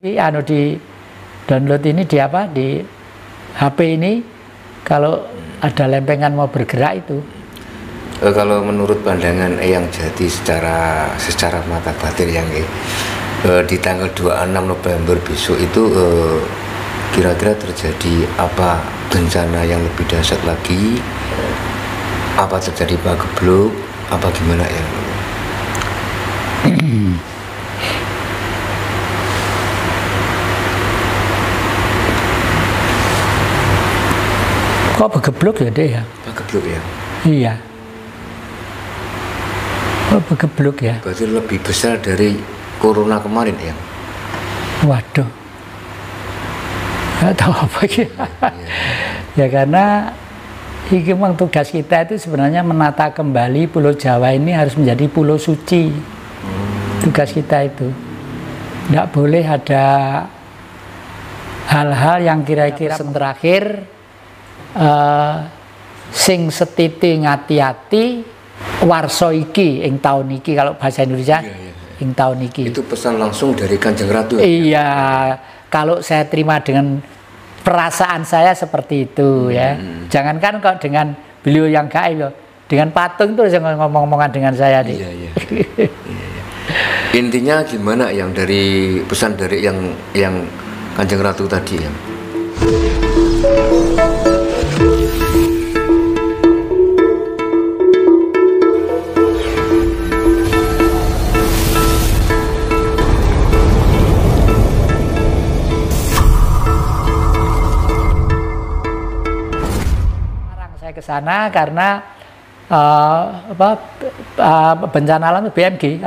Di download ini di apa di HP ini kalau ada lempengan mau bergerak itu. Kalau menurut pandangan Eyang Jati secara mata batin yang di tanggal 26 November besok itu kira-kira terjadi apa bencana yang lebih dahsyat lagi? Apa terjadi pagebluk? Apa gimana ya? Kok begebluk ya deh ya? Pagebluk ya? Iya. Kok begebluk ya? Berarti lebih besar dari corona kemarin ya? Waduh. Nggak tahu apa ya. Ya karena ini memang tugas kita itu sebenarnya menata kembali Pulau Jawa ini harus menjadi pulau suci. Tugas kita itu. Nggak boleh ada hal-hal yang kira-kira terakhir sing setiti ngati-ati warso iki ing taun iki, kalau bahasa Indonesia ing taun iki. Itu pesan langsung dari Kanjeng Ratu. Iya, kalau saya terima dengan perasaan saya seperti itu ya. Jangankan kok dengan beliau yang gaib, dengan patung terus yang ngomong-ngomongan dengan saya nih. Iya. Intinya gimana yang dari pesan dari yang Kanjeng Ratu tadi ya? Saya ke sana karena bencana alam BMG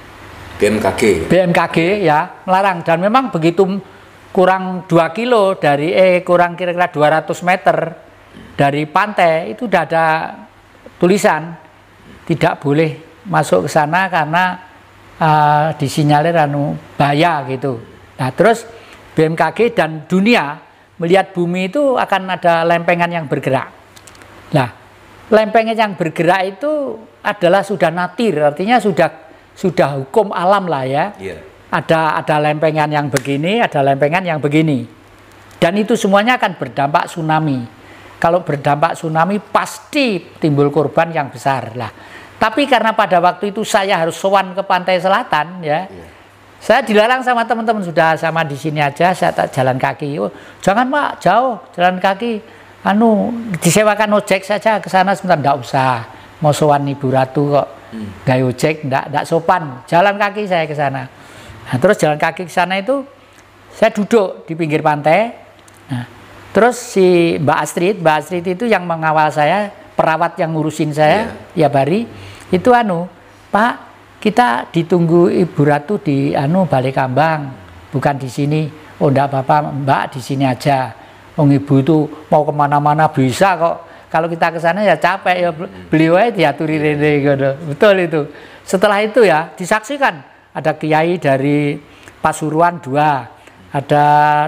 BMKG ya melarang, dan memang begitu kurang 2 kilo dari kurang kira-kira 200 meter dari pantai itu udah ada tulisan tidak boleh masuk ke sana karena disinyalir bahaya gitu. Nah terus BMKG dan dunia melihat bumi itu akan ada lempengan yang bergerak. Nah, lempengan yang bergerak itu adalah sudah natir, artinya sudah hukum alam lah ya. Ada lempengan yang begini, ada lempengan yang begini. Dan itu semuanya akan berdampak tsunami. Kalau berdampak tsunami pasti timbul korban yang besar lah. Tapi karena pada waktu itu saya harus sowan ke pantai selatan ya. Saya dilarang sama teman-teman, sudah sama di sini aja, saya tak jalan kaki. Oh, jangan Pak, jauh jalan kaki. Disewakan ojek saja ke sana sebentar, enggak usah. Mau sowan Ibu Ratu kok gaya ojek, enggak sopan. Jalan kaki saya ke sana. Nah, terus jalan kaki ke sana itu saya duduk di pinggir pantai. Nah, terus si Mbak Astrid itu yang mengawal saya, perawat yang ngurusin saya, ya Bari, itu Pak, kita ditunggu Ibu Ratu di Balai Kambang, bukan di sini. Oh enggak apa-apa Mbak, di sini aja. Ibu itu mau kemana-mana bisa kok. Kalau kita ke sana ya capek ya, beliau aja diaturi rene gitu. Betul itu. Setelah itu ya disaksikan ada kiai dari Pasuruan 2, ada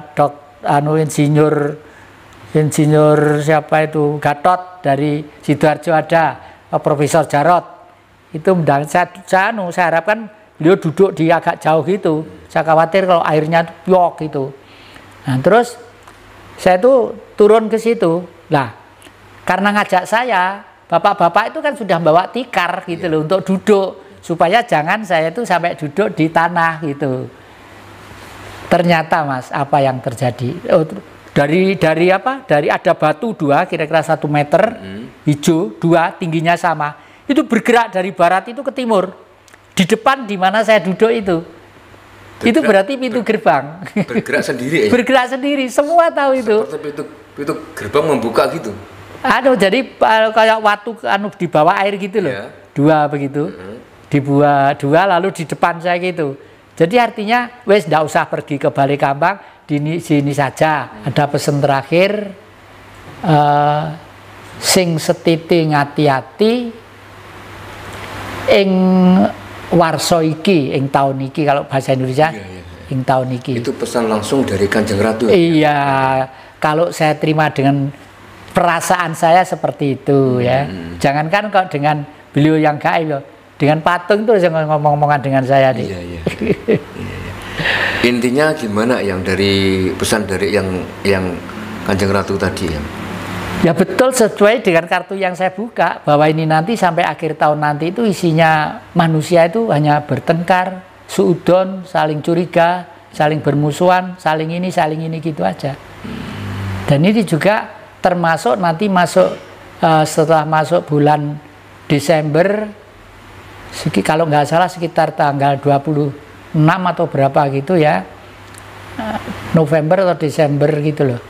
insinyur siapa itu Gatot dari Sidoarjo, ada Profesor Jarot. Itu saya harapkan beliau duduk di agak jauh gitu. Saya khawatir kalau airnya piok gitu. Nah terus saya tuh turun ke situ. Lah, karena ngajak saya, bapak-bapak itu kan sudah bawa tikar gitu loh untuk duduk, supaya jangan saya itu sampai duduk di tanah gitu. Ternyata Mas, apa yang terjadi? Oh, dari ada batu 2 kira-kira 1 meter, hijau 2 tingginya sama. Itu bergerak dari barat itu ke timur. Di depan di mana saya duduk itu. Itu berarti pintu gerbang. Bergerak sendiri ya? Bergerak sendiri, semua tahu itu. Seperti pintu gerbang membuka gitu? Jadi kayak waktu di bawah air gitu loh. 2 begitu. Dibuat 2 lalu di depan saya gitu. Jadi artinya wes nggak usah pergi ke Balai Kambang, di sini saja. Ada pesan terakhir, sing setiti ngati-ati ing warso iki ing taun iki, kalau bahasa Indonesia ing taun iki. Itu pesan langsung dari Kanjeng Ratu. Iya, kalau saya terima dengan perasaan saya seperti itu ya. Jangankan kok dengan beliau yang gaib, dengan patung terus yang ngomong-ngomongan dengan saya nih. Iya. Intinya gimana yang dari pesan dari yang Kanjeng Ratu tadi ya? Ya betul, sesuai dengan kartu yang saya buka, bahwa ini nanti sampai akhir tahun nanti itu isinya manusia itu hanya bertengkar, suudon, saling curiga, saling bermusuhan, saling ini gitu aja. Dan ini juga termasuk nanti masuk setelah masuk bulan Desember, kalau nggak salah sekitar tanggal 26 atau berapa gitu ya, November atau Desember gitu loh,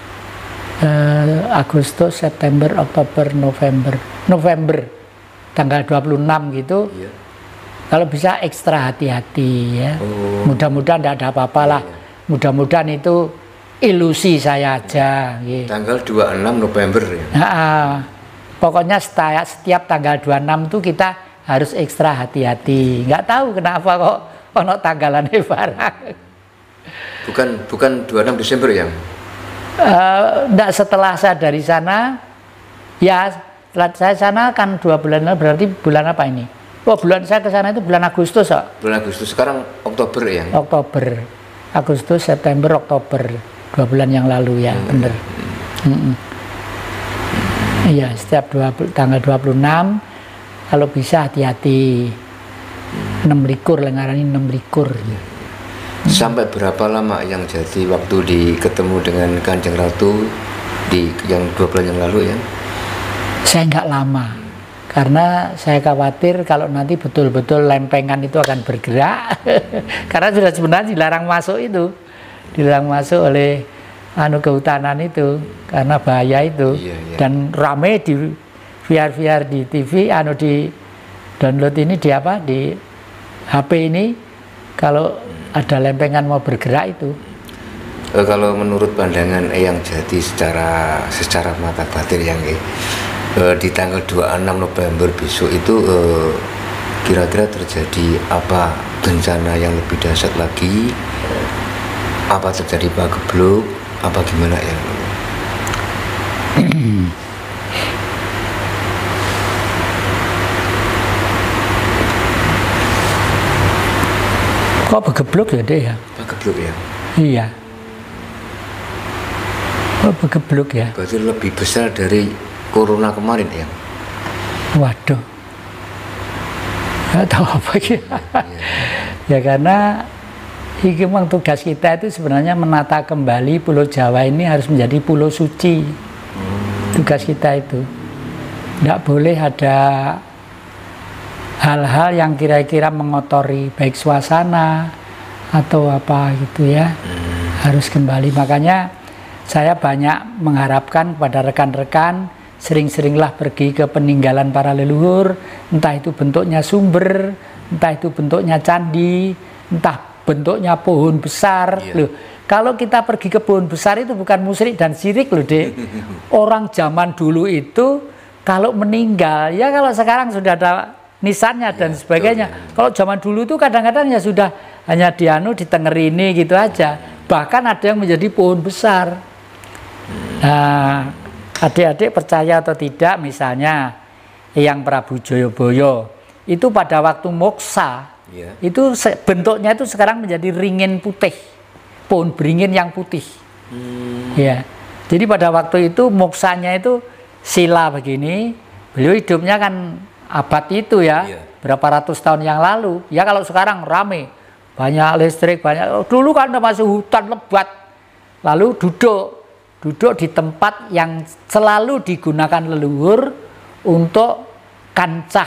Agustus, September, Oktober, November tanggal 26 gitu. Iya. Kalau bisa ekstra hati-hati ya. Mudah-mudahan tidak ada apa-apa lah. Mudah-mudahan itu ilusi saya aja gitu. Tanggal 26 November ya. Pokoknya setiap tanggal 26 itu kita harus ekstra hati-hati. Nggak tahu kenapa kok ono tanggalannya barang. Bukan 26 Desember ya? Enggak, setelah saya dari sana, ya setelah saya sana kan 2 bulan, berarti bulan apa ini? Oh, bulan saya ke sana itu bulan Agustus kok. Bulan Agustus, sekarang Oktober ya? Oktober, Agustus, September, Oktober, 2 bulan yang lalu ya, bener. Iya, setiap tanggal 26, kalau bisa hati-hati. 6 likur, lengaran ini 6 likur. Sampai berapa lama yang jadi waktu ketemu dengan Kanjeng Ratu yang 2 bulan yang lalu ya? Saya nggak lama, karena saya khawatir kalau nanti betul-betul lempengan itu akan bergerak. Karena sudah sebenarnya dilarang masuk itu, dilarang masuk oleh kehutanan itu, karena bahaya itu. Iya. Dan rame di VR di TV, di download ini di HP ini, kalau ada lempengan mau bergerak itu. Kalau menurut pandangan yang jadi secara mata batin yang di tanggal 26 November besok itu kira-kira terjadi apa bencana yang lebih dahsyat lagi? Apa terjadi pagebluk? Apa gimana ya? Kok begeblok ya deh ya? Pagebluk ya? Iya. Kok begeblok ya? Berarti lebih besar dari corona kemarin ya? Waduh. Nggak tahu apa ya. Ya karena memang tugas kita itu sebenarnya menata kembali Pulau Jawa ini harus menjadi pulau suci. Tugas kita itu. Nggak boleh ada hal-hal yang kira-kira mengotori baik suasana atau apa gitu ya. Harus kembali. Makanya saya banyak mengharapkan kepada rekan-rekan, sering-seringlah pergi ke peninggalan para leluhur, entah itu bentuknya sumber, entah itu bentuknya candi, entah bentuknya pohon besar. Loh, kalau kita pergi ke pohon besar itu bukan musyrik dan syirik loh dek. Orang zaman dulu itu kalau meninggal, ya kalau sekarang sudah ada nisannya dan sebagainya. Kalau zaman dulu itu kadang-kadang ya sudah hanya ditengerini gitu aja. Bahkan ada yang menjadi pohon besar. Nah, adik-adik percaya atau tidak, misalnya Eyang Prabu Joyoboyo itu pada waktu moksa itu bentuknya itu sekarang menjadi ringin putih, pohon beringin yang putih. Ya, jadi pada waktu itu moksanya itu sila begini, beliau hidupnya kan abad itu ya, berapa ratus tahun yang lalu. Ya kalau sekarang rame, banyak listrik, banyak. Dulu kan masih hutan lebat, lalu duduk di tempat yang selalu digunakan leluhur untuk kancah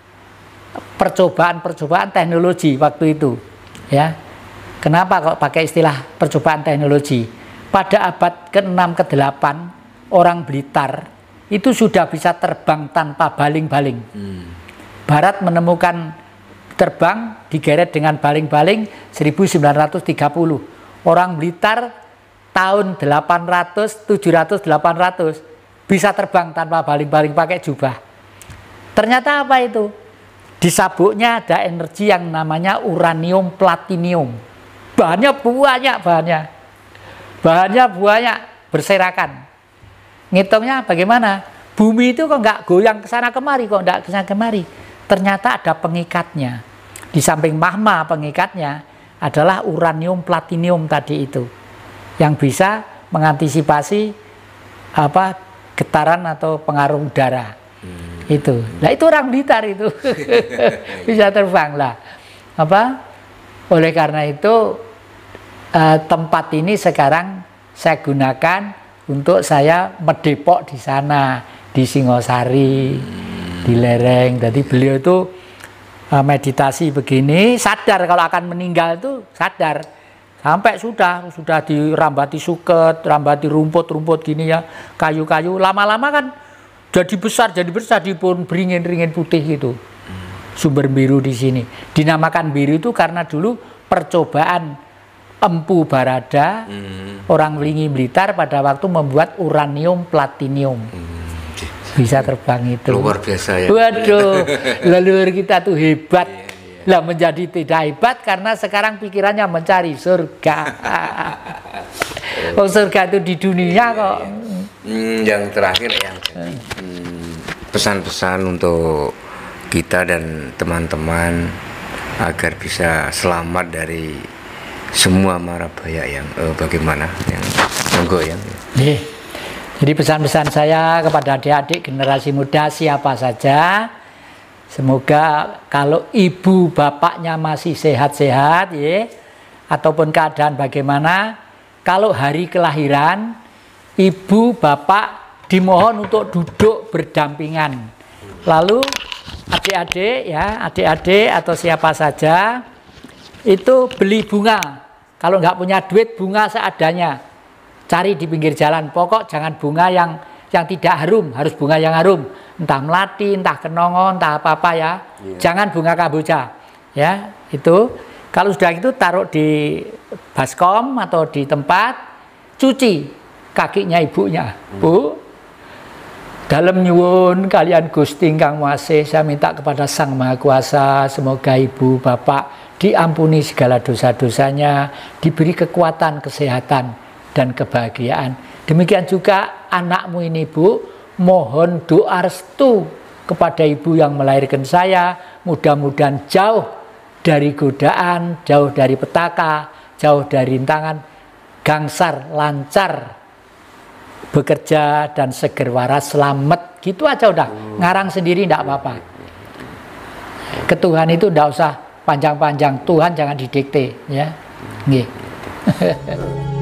percobaan teknologi waktu itu. Ya, kenapa kok pakai istilah percobaan teknologi? Pada abad ke-6 ke-8 orang Blitar itu sudah bisa terbang tanpa baling-baling. Barat menemukan terbang digeret dengan baling-baling 1930. Orang Blitar tahun 800, 700, 800 bisa terbang tanpa baling-baling pakai jubah. Ternyata apa itu? Di sabuknya ada energi yang namanya uranium platinium. Bahannya banyak berserakan. Ngitungnya bagaimana? Bumi itu kok nggak goyang ke sana kemari, kok nggak ke sana kemari. Ternyata ada pengikatnya. Di samping magma pengikatnya adalah uranium platinium tadi itu, yang bisa mengantisipasi getaran atau pengaruh udara. Itu. Nah, itu orang Blitar itu bisa terbang lah. Oleh karena itu tempat ini sekarang saya gunakan untuk saya mendepok di sana, di Singosari, di lereng. Jadi beliau itu meditasi begini, sadar kalau akan meninggal itu sadar. Sampai sudah dirambati suket, rambati rumput-rumput gini ya, kayu-kayu. Lama-lama kan jadi besar di pohon beringin-ringin putih gitu. Sumber biru di sini. Dinamakan biru itu karena dulu percobaan Empu Barada, orang Wlingi Blitar pada waktu membuat uranium platinium. Bisa terbang itu. Luar biasa ya. Waduh, leluhur kita tuh hebat. Lah menjadi tidak hebat karena sekarang pikirannya mencari surga. Oh, surga itu di dunia kok. Yang terakhir yang pesan-pesan untuk kita dan teman-teman agar bisa selamat dari semua mara bahaya yang bagaimana yang monggo yang. Jadi pesan-pesan saya kepada adik-adik generasi muda siapa saja, semoga kalau ibu bapaknya masih sehat-sehat ya, ataupun keadaan bagaimana, kalau hari kelahiran ibu bapak dimohon untuk duduk berdampingan. Lalu adik-adik atau siapa saja itu beli bunga. Kalau nggak punya duit, bunga seadanya. Cari di pinggir jalan. Pokok jangan bunga yang tidak harum, harus bunga yang harum. Entah melati, entah kenongo, entah apa-apa ya. Jangan bunga kamboja. Ya, itu. Kalau sudah itu taruh di baskom atau di tempat, cuci kakinya ibunya. Bu, dalam nyuwun kalian Gusti Kang Wasih, saya minta kepada Sang Maha Kuasa, semoga ibu bapak diampuni segala dosa-dosanya, diberi kekuatan, kesehatan, dan kebahagiaan. Demikian juga anakmu ini Bu, mohon doa restu kepada ibu yang melahirkan saya, mudah-mudahan jauh dari godaan, jauh dari petaka, jauh dari rintangan, gangsar, lancar, bekerja dan seger waras, selamat. Gitu aja udah, ngarang sendiri enggak apa-apa. Ke Tuhan itu enggak usah panjang-panjang, Tuhan jangan didikte ya. Nggih.